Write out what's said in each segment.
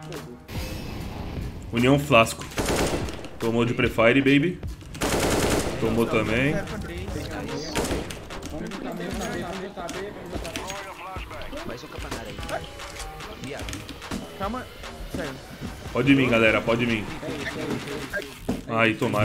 União Flasco. Tomou de Prefire, baby. Tomou também. Mais um campanário aí. Viado. Calma. Saiu. Pode vir, galera, pode vir. Aí, tomaram.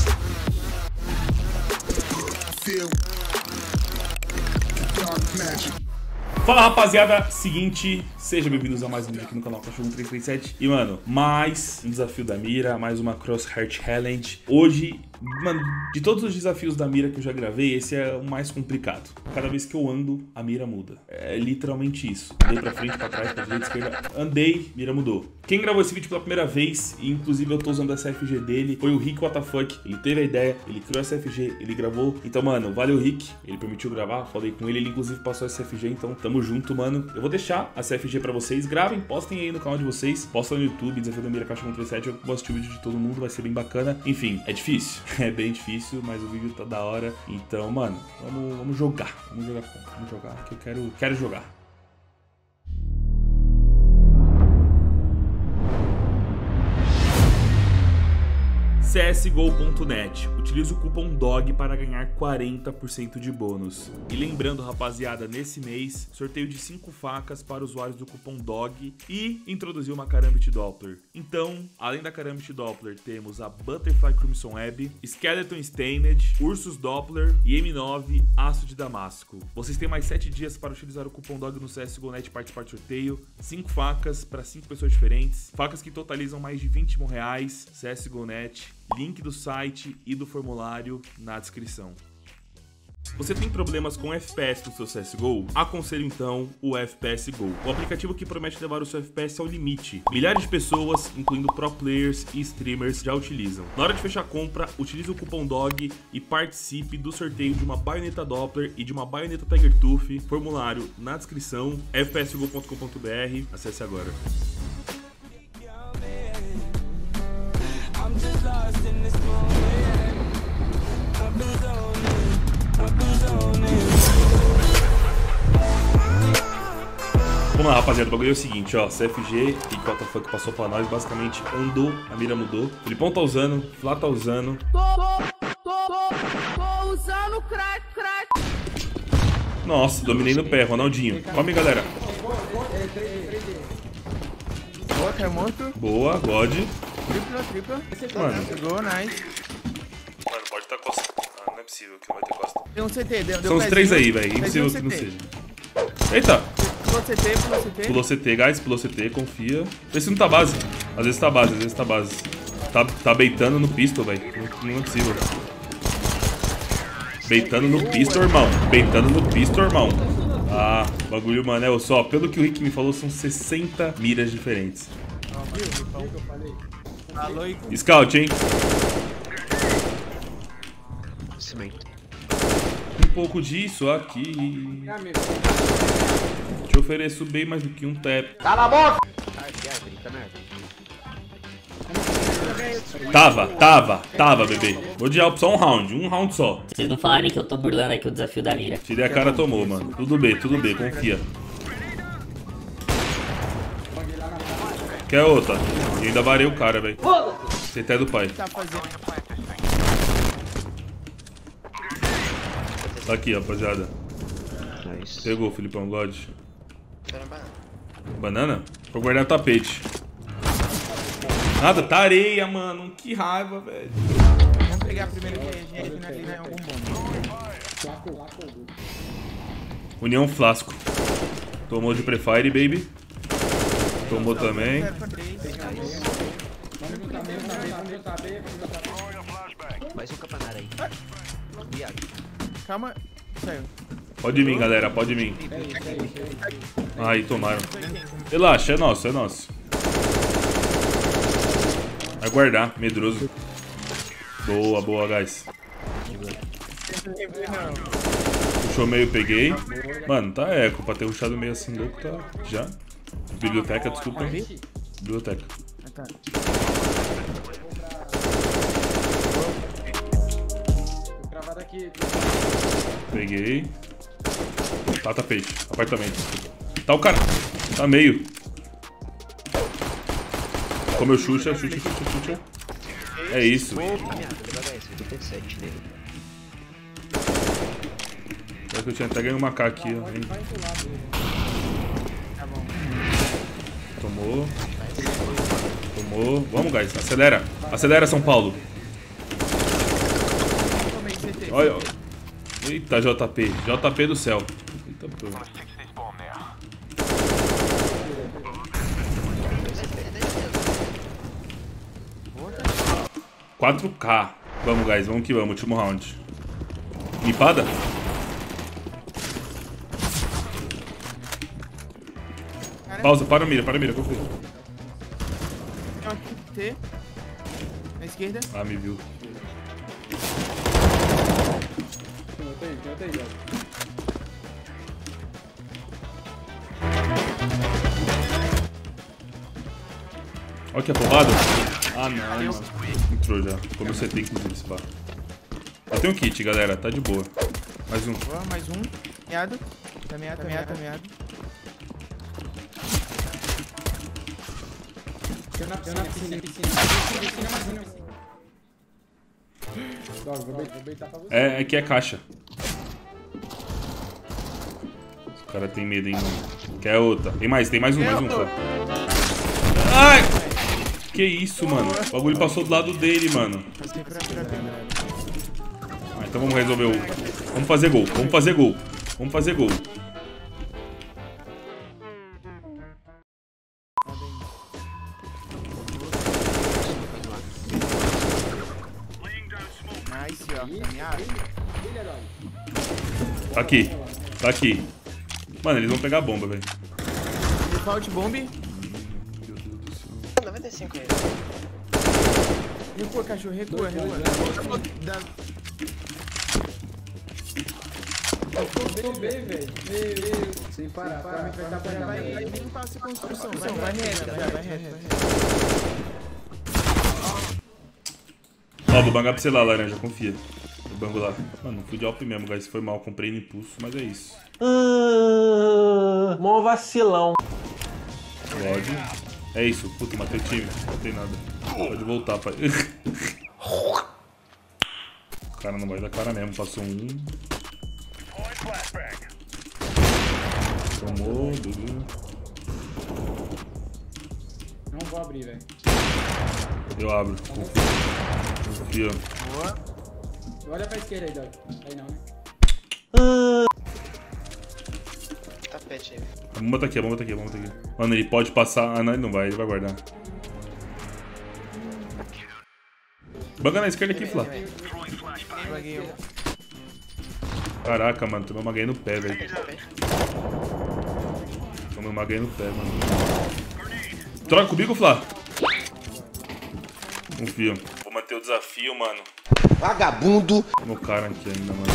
Fala, rapaziada, seguinte, sejam bem-vindos a mais um vídeo aqui no canal Cachorro 337. E, mano, mais um desafio da mira, mais uma Crosshair Challenge. Hoje, mano, de todos os desafios da mira que eu já gravei, esse é o mais complicado. Cada vez que eu ando, a mira muda. É literalmente isso. Andei pra frente, pra trás, pra direita, esquerda. Andei, mira mudou. Quem gravou esse vídeo pela primeira vez, e inclusive eu tô usando essa FG dele, foi o Rick WTF. Ele teve a ideia, ele criou essa FG, ele gravou. Então, mano, valeu, Rick. Ele permitiu gravar, falei com ele inclusive passou essa FG, então tamo junto, mano. Eu vou deixar essa FG pra vocês, gravem, postem aí no canal de vocês, postem no YouTube, Desafio da Mira Cachorro 137, eu vou assistir o vídeo de todo mundo, vai ser bem bacana. Enfim, é difícil, é bem difícil, mas o vídeo tá da hora. Então, mano, vamos jogar, vamos jogar que eu quero jogar. CSGO.net. Utilize o cupom DOG para ganhar 40% de bônus. E lembrando, rapaziada, nesse mês, sorteio de 5 facas para usuários do cupom DOG e introduziu uma Karambit Doppler. Então, além da Karambit Doppler, temos a Butterfly Crimson Web, Skeleton Stained, Ursus Doppler e M9 Aço de Damasco. Vocês têm mais 7 dias para utilizar o cupom DOG no CSGO.net e participar do sorteio. 5 facas para 5 pessoas diferentes. Facas que totalizam mais de 20 mil reais. CSGO.net. Link do site e do formulário na descrição. Você tem problemas com FPS no seu CSGO? Aconselho então o FPS Go, o aplicativo que promete levar o seu FPS ao limite. Milhares de pessoas, incluindo pro players e streamers, já utilizam. Na hora de fechar a compra, utilize o cupom DOG e participe do sorteio de uma baioneta Doppler e de uma baioneta Tiger Tooth. Formulário na descrição, fpsgo.com.br. Acesse agora. Vamos lá, rapaziada, o bagulho é o seguinte, ó, CFG e WTF passou pra nós, basicamente andou, a mira mudou. O Filipão tá usando, o Flá tá usando. Tô usando crack. Nossa, dominei no pé, Ronaldinho. Come, galera. Boa, que é morto. Boa, God. Tripla. Mano. Pegou, nice. Mano, pode estar costa. Ah, não é possível que não vai ter costa. Tem um CT, deu São os três aí, velho. Impossível que não seja. Eita! Pulou CT. Pulou CT, guys. Pulou CT, confia. Vê se não tá base. Às vezes tá base, Tá beitando no pistol, velho. Não é possível. Beitando no pistol, irmão. Ah, bagulho, mano. É só, pelo que o Rick me falou, são 60 miras diferentes. Scout, hein? Cimento. Um pouco disso aqui. Te ofereço bem mais do que um tap. Cala a boca! Tava, bebê. Vou de alpo só um round só. Vocês não falarem que eu tô burlando aqui o desafio da mira. Tirei a cara, tomou, mano. Tudo bem, confia. Quer outra? E ainda varei o cara, velho. Você tá do pai. Tá fazendo. Tá aqui, rapaziada. Nice. Pegou, Filipão, God. Banana? Vou guardar o tapete. Nada, tá areia, mano. Que raiva, velho. Vamos pegar a primeira que aqui na linha, algum bom. União Flasco. Tomou de Prefire, baby. Tomou também. Mais um campanário aí. Viado. Calma. Saiu. Pode vir, galera, pode vir. Aí, tomaram. Relaxa, é nosso. Vai guardar, medroso. Boa, guys. Puxou meio, peguei. Mano, tá eco. Pra ter rushado meio assim louco, tá. Já. Biblioteca, desculpa. Biblioteca. Tá. Peguei. Tá peixe. Apartamento. Tá o cara. Tá meio. Comeu Xuxa. É isso. Opa, miado, leva HS, 87 dele. É que eu tinha até ganho uma K aqui, ó. Tá bom. Tomou. Vamos, guys. Acelera. Acelera, São Paulo. Tomei CT. Olha. Eita, JP. JP do céu. Eita, pô. 4K. Vamos, guys. Vamos que vamos. Último round. Limpada? Pausa. Para a mira. Confia. T. Na esquerda. Ah, me viu. Olha que porrada. Ah, não. Entrou já. Como você tem, inclusive, esse bar. Eu tenho um kit, galera. Tá de boa. Mais um. Boa, mais um. Meado. Tá meado. Eu na piscina. Dog, vou beitar pra você. É, aqui é caixa. O cara tem medo, hein, mano. Quer outra? Tem mais um, cara. Ai! Que isso, mano? O bagulho passou do lado dele, mano. Ah, então vamos resolver o... Vamos fazer gol. Nice, ó. Tá meado. Tá aqui. Mano, eles vão pegar a bomba, velho. Default bomb. 95 aí. Recua, cachorro, recua. Tô bem, velho. Sem parar. Vai limpar essa construção. Vai reto. Ó, vou bangar pra você lá, laranja, confia. Eu bango lá. Mano, fui de alp mesmo, guys. Foi mal, comprei no impulso, mas é isso. Mó vacilão. Pode. É isso, puta, matei o time. Não tem nada. Pode voltar, pai. O cara não vai dar cara mesmo, passou um. Tomou, beleza. Não vou abrir, velho. Eu abro. Confia. Boa. Olha pra esquerda aí, Dog. Aí não, né? Tapete aí. A bomba tá aqui. Mano, ele pode passar. Ah, não, ele não vai, ele vai guardar. Banga na esquerda aqui, Flá. Baguei um. Caraca, mano, tomei uma ganha no pé, velho. Tomei uma ganha no pé, mano. Troca comigo, Flá. Confia. Vou manter o desafio, mano. Vagabundo. No cara aqui ainda, mano.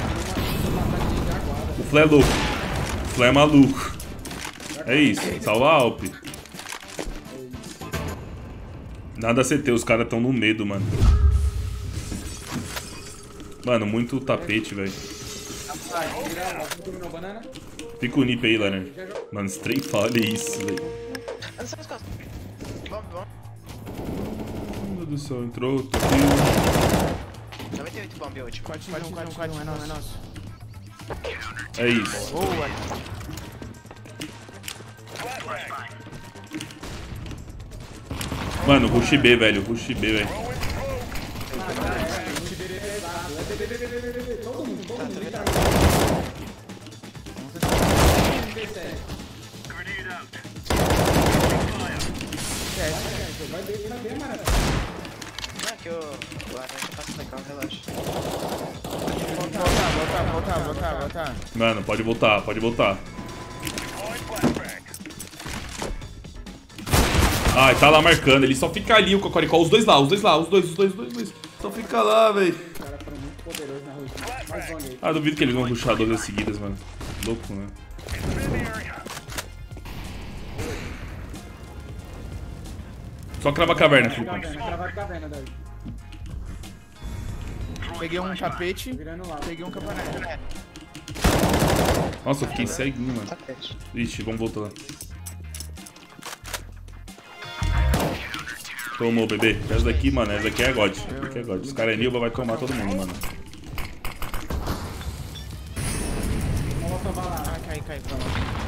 O Flá é louco. O Flá é maluco. É isso, salva a Alp. Nada a CT, os caras tão no medo, mano. Mano, muito tapete, velho. Fica o nip aí, laranja. Mano, straight olha isso, velho. Vamos. Meu Deus do céu, entrou. 98 bomb último. Quad não, é nosso. É isso. Boa. Mano, rush B, velho. Rush B, velho. Não, que o laranja passa legal, relaxa. Voltar. Mano, pode voltar. Ai, tá lá marcando. Ele só fica ali, o Cocoricó. Os dois lá. Só fica lá, velho. Os caras foram muito poderosos na rotina. Mais uma aí. Ah, duvido que eles vão rushar 2 vezes seguidas, mano. Louco, né? Só crava a caverna, Felipe. Cravado caverna, Dog. Peguei um tapete. Virando lá. Peguei um capanete. Nossa, eu fiquei ceguinho, mano. Tapete. Ixi, vamos voltar lá. Tomou, bebê. Essa daqui, mano, essa daqui é God. Essa daqui é God. Os caras é Nilba, vai tomar todo mundo, mano. Vamos tomar lá. Ah, cai pra lá.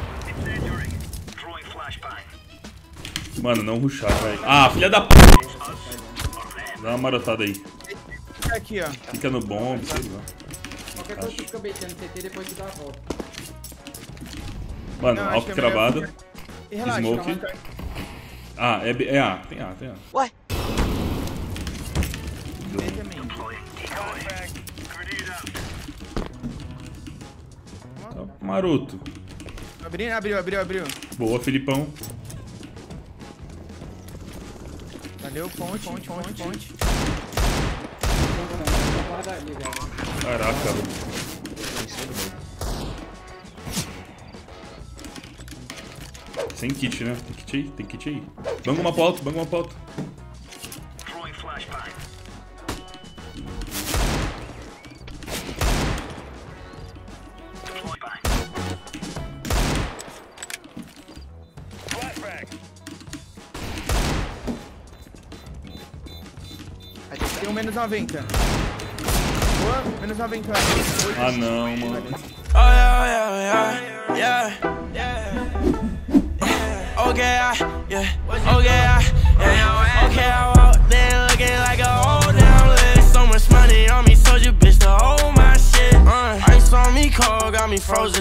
Mano, não rushar, velho. Ah, filha da p... Dá uma marotada aí. Fica aqui, ó. Fica no bomb, sei lá. Qualquer coisa que fica baitando CT, depois tu dá a volta. Mano, Não, acho alto que é cravado. melhor E relaxa, Smoke. calma. Ah, é A. Tem A. Ué? Tem também. Tá maroto. Abriu. Boa, Filipão. Valeu, ponte. Não, guarda ali, velho. Caraca. Sem kit, né? Tem kit aí. Banga uma pauta. Tem um menos 90. Boa, menos 90. Ah, não, mano. Okay, I walked in looking like a old damn list. So much money on me, told you bitch to hold my shit. Ice on me cold, got me frozen.